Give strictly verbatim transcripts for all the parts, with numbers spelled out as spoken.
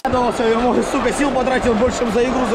Я ему, сука, сил потратил больше, чем за игру.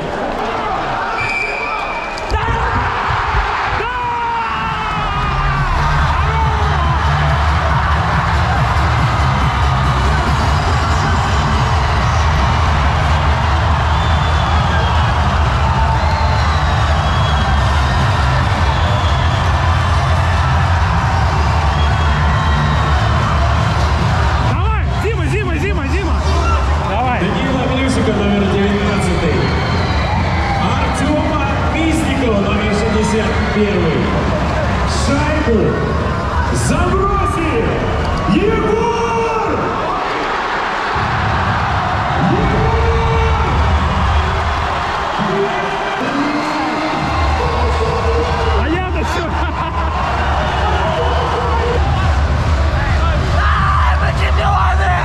Первый. Шайбу забросил Егор! А я-то что? Мы чемпионы!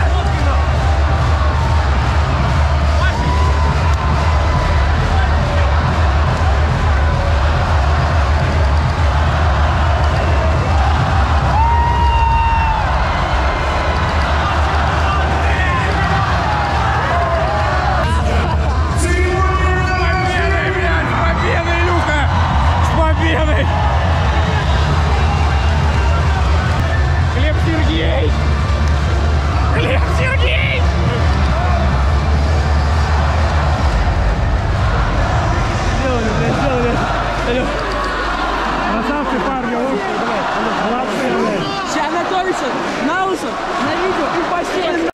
Красавцы, парни, молодцы, блядь. Сейчас Анатольевич, на ушах, на видео и постель.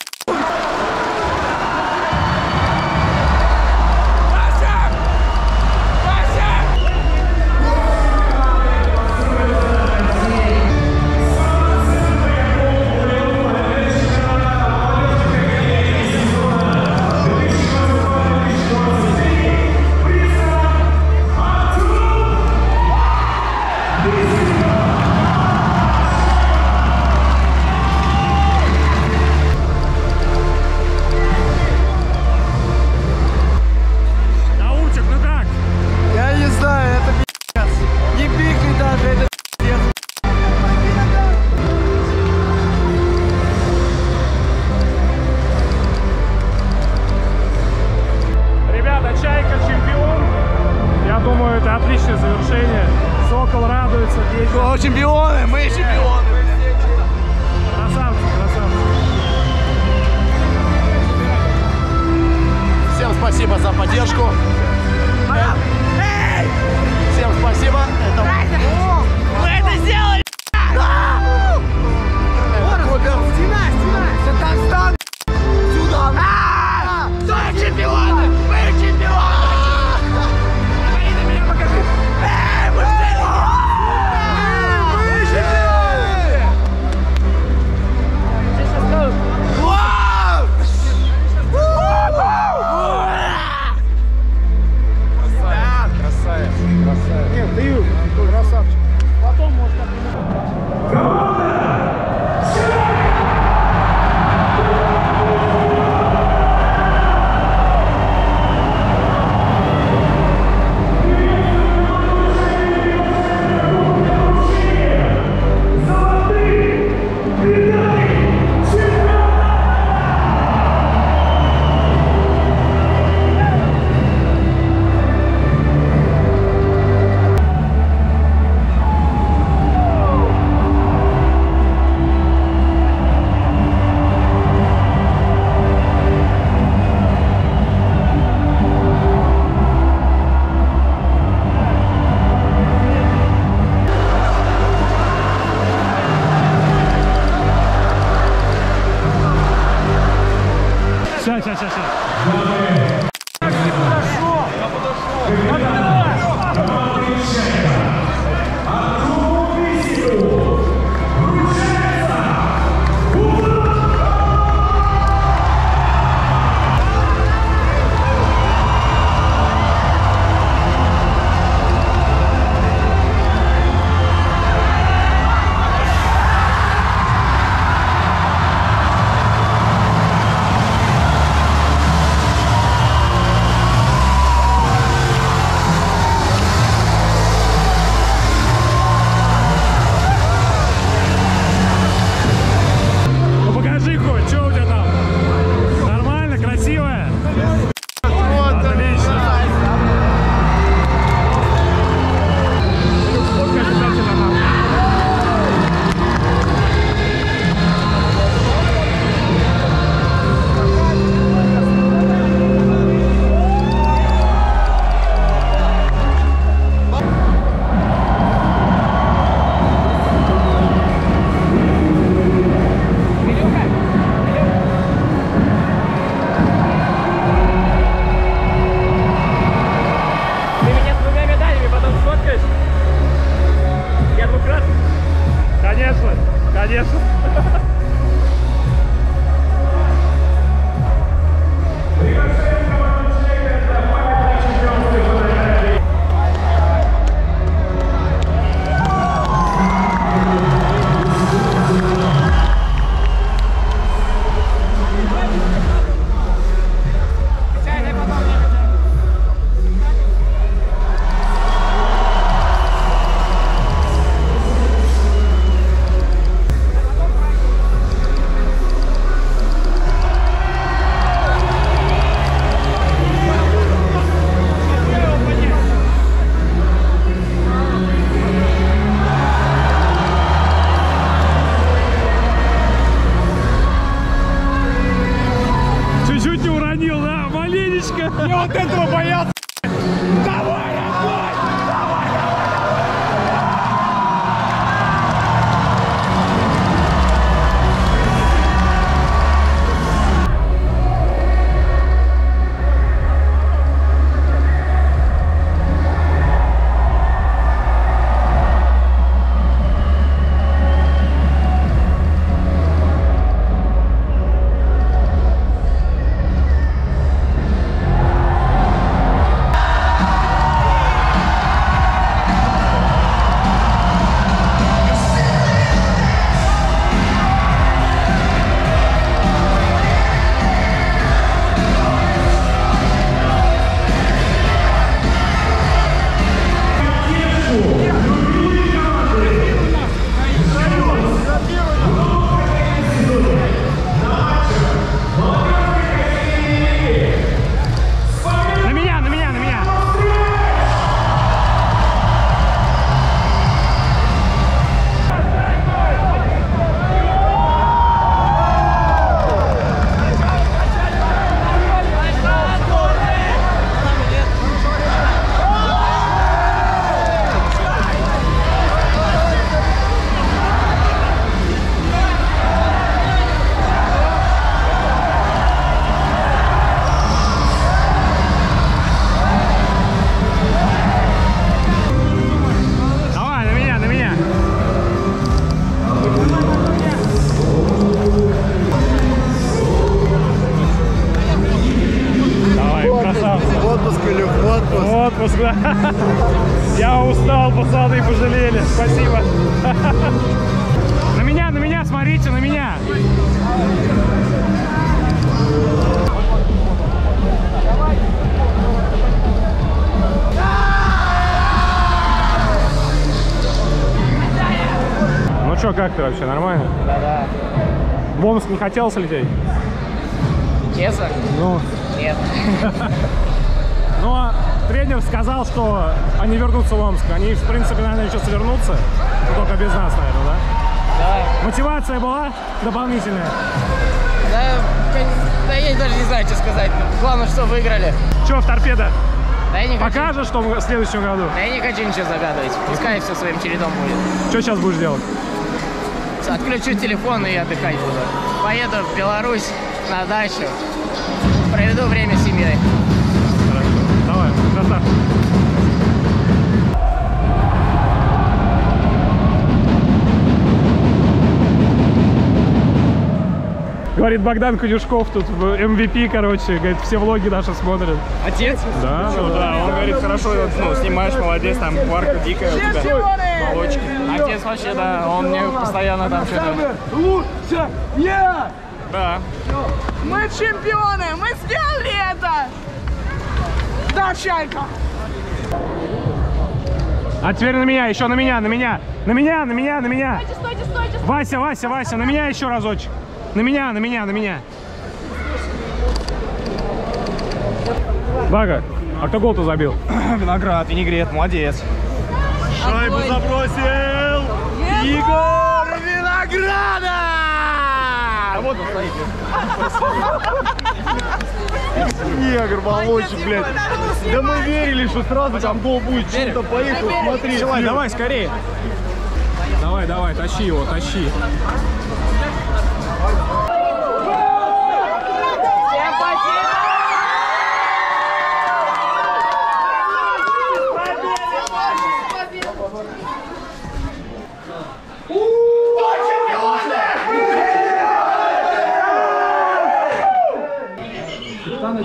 Я вот этого боялся. Давай, огонь! Давай! Отпуск, да. Я устал, пацаны, пожалели. Спасибо. На меня, на меня, смотрите, на меня. Ну что, как ты вообще? Нормально? Да-да. В Омск не хотелось лететь? Честно? Ну. Нет. Но тренер сказал, что они вернутся в Омск. Они, в принципе, наверное, сейчас вернутся. Но только без нас, наверное, да? Да. Мотивация была дополнительная? Да, да я даже не знаю, что сказать. Главное, что выиграли. Че в торпедо? Да я не хочу. Покажешь, что в следующем году? Да я не хочу ничего загадывать. Пускай все своим чередом будет. Что сейчас будешь делать? Отключу телефон и отдыхать буду. Поеду в Беларусь на дачу. Проведу время с семьей. Хорошо. Давай, красавчик. Говорит Богдан Конюшков, тут эм ви пи, короче, говорит, все влоги наши смотрят. Отец? Да, Ну, да, да, он говорит, хорошо, ну, снимаешь, молодец, там варка дикая у тебя, молочки. Отец вообще, да, он мне постоянно там что-то... Лучше я! Да. Мы чемпионы! Мы сделали это! Да, Чайка! А теперь на меня, еще на меня, на меня, на меня, на меня, на меня. Стойте, стойте, стойте. Вася, Вася, Вася, на меня еще разочек. На меня, на меня, на меня. Бага, а кто гол-то забил? Виноград, винегрет, молодец. Шайбу забросил Егор Винограда! А вот он стоит. Негр, молочек, блядь. Да мы верили, что сразу там гол будет. Что-то поехал, смотри. Давай, давай, скорее. Давай, давай, тащи его, тащи. Чемпионы!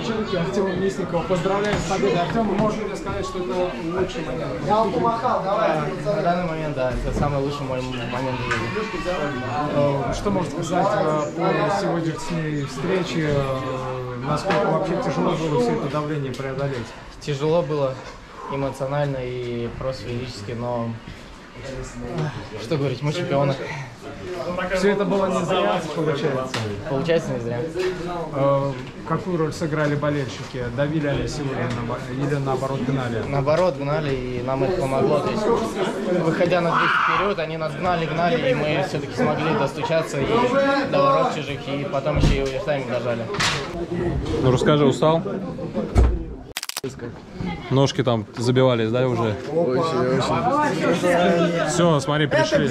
Ченки, Артема Мясникова. Поздравляю с победой. Артем, можно ли сказать, что это лучший момент? Я вам помахал, давай. На данный момент, да, это самый лучший мой момент в жизни. Что можете сказать по сегодняшней встрече? Насколько вообще тяжело было все это давление преодолеть? Тяжело было эмоционально и просто физически, но что говорить, мы чемпионы. Все это было не зря, получается? Получается, не зря. Э, какую роль сыграли болельщики? Давили они сегодня на, или наоборот гнали? Наоборот, гнали, и нам это помогло. То есть, выходя на двести вперед, они нас гнали, гнали, и мы все-таки смогли достучаться и до ворот чужих, и потом еще и овертайм дожали. Ну расскажи, устал? Ножки там забивались, да, уже? Очень, очень. Все, смотри, пришли.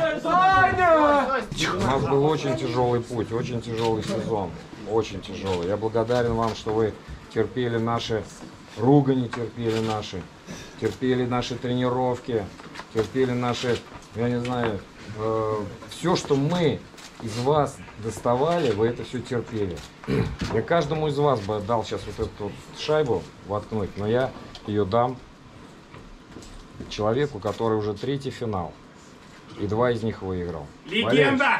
У нас был очень тяжелый путь, очень тяжелый сезон, очень тяжелый. Я благодарен вам, что вы терпели наши ругани, терпели наши, терпели наши тренировки, терпели наши, я не знаю, э, все, что мы из вас доставали, вы это все терпели. Я каждому из вас бы отдал сейчас вот эту вот шайбу воткнуть, но я ее дам человеку, который уже третий финал. И два из них выиграл. Легенда!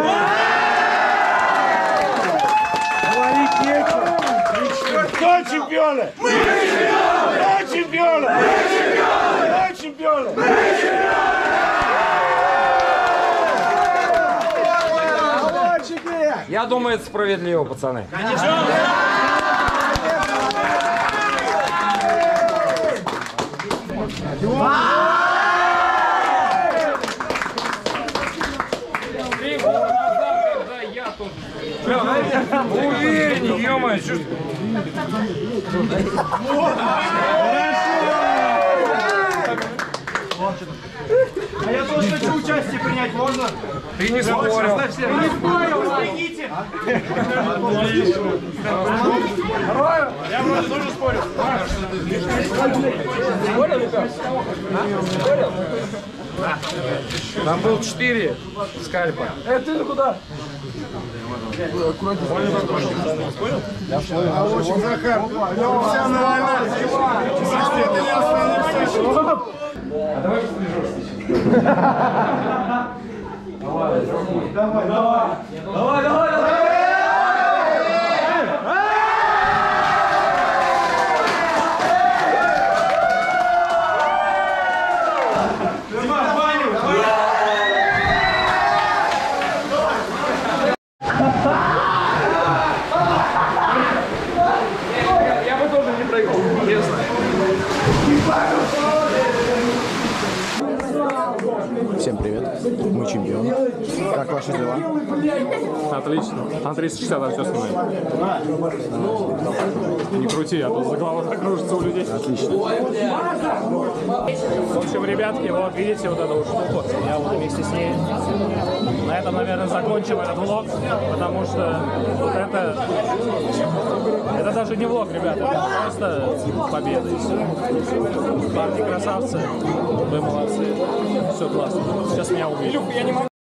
Кто чемпионы? Мы чемпионы! Кто чемпионы? Мы чемпионы! Кто чемпионы? Мы чемпионы! Я думаю, это справедливо, пацаны. Уверен, ё-моё, чё... А я тоже хочу участие принять, можно? Ты не спорил. Не спорил, помогите! Я просто тоже спорю. Там был четыре скальпа. Э, ты куда? А очень Захар. Вся нормально. Давай, давай. Давай, давай, давай. Всем привет, мы чемпионы. Как ваши дела? Отлично. На триста шестьдесят там все снимаем. Не крути, а то за голову закружится у людей. Отлично. В общем, ребятки, вот видите вот эту штуку. Я вот вместе с ней. На этом, наверное, закончим этот влог, потому что вот это... Это даже не влог, ребята, это просто победа и все. Парни красавцы, вы молодцы, все классно. Сейчас меня убили.